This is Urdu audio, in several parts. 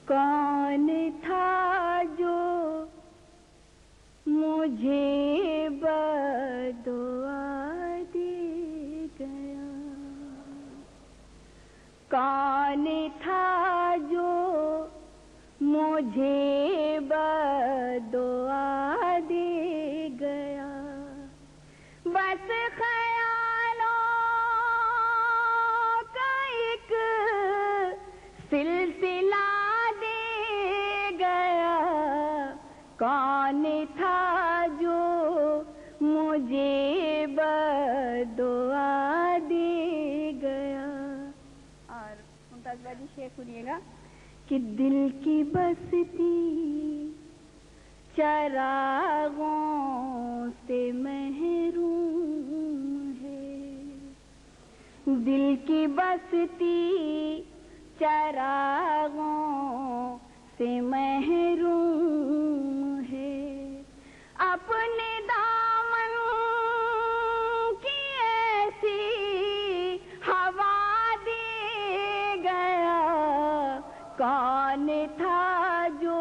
کون تھا جو مجھے بددعا دے گیا؟ کون تھا جو مجھے بددعا دے گیا؟ بس خیالوں کا ایک سلسلہ دے گیا۔ کون تھا جو مجھے بددعا دے گیا؟ اور ممتاز بازی شعر سنیے گا کہ دل کی بستی چراغوں سے محروم ہے، دل کی بستی چراغوں سے محروم ہے، اپنے دامن کی ایسی ہوا دے گیا۔ کون تھا جو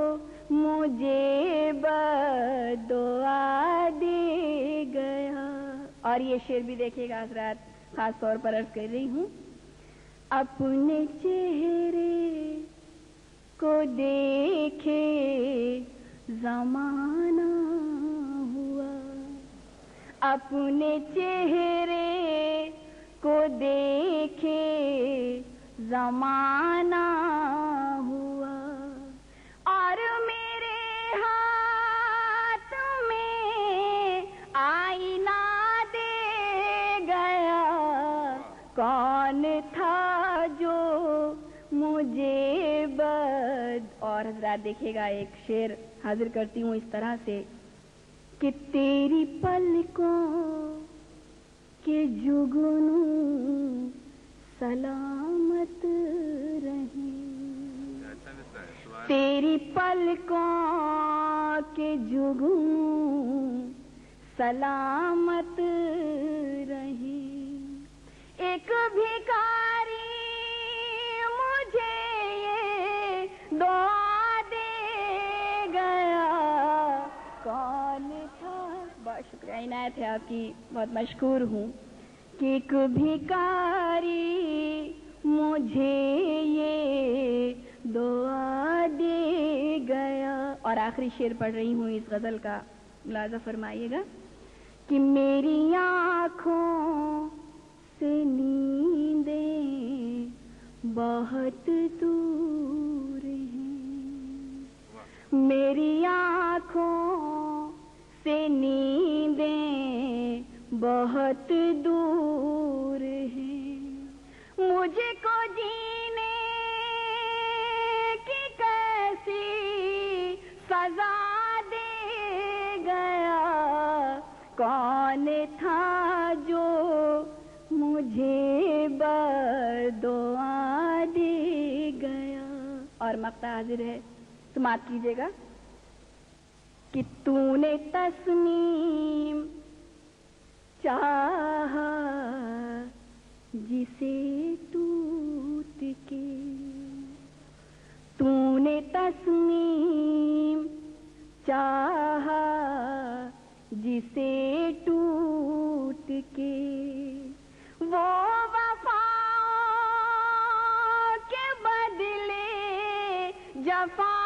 مجھے بددعا دے گیا؟ اور یہ شعر بھی دیکھیے گا حضرات، خاص طور پر عرض کر رہی ہوں، اپنے چہرے کو دیکھے زمانہ ہوا، اپنے چہرے کو دیکھے زمانہ ہوا، اور میرے ہاتھ میں آئینہ دے گیا۔ کون تھا جو مجھے اور حضرات دیکھیے گا ایک شعر حاضر کرتی ہوں اس طرح سے کہ تیری پلکوں کے جگنوں سلامت رہیں، تیری پلکوں کے جگنوں سلامت رہیں۔ ایک بھکاری مجھے یہ دعا دے گیا۔ کون تھا؟ بہت شکریہ، عنایت ہے آپ کی، بہت مشکور ہوں کہ ایک بھکاری مجھے یہ دعا دے گیا۔ اور آخری شعر پڑھ رہی ہوں اس غزل کا، ملاحظہ فرمائیے گا کہ میری آنکھوں سے نیندیں بہت دور ہیں، میری آنکھوں سے نیندیں بہت دور ہیں، مجھے کو جینے کی کیسی سزا دے گیا؟ کون تھا جو مجھے بددعا دے گیا؟ اور مقطع حاضر ہے، سماعت کیجیے گا کہ تو نے تصمیم چاہا جسے ٹوٹ کے، تو نے تصمیم چاہا جسے ٹوٹ کے، وہ وفا کے بدلے جفا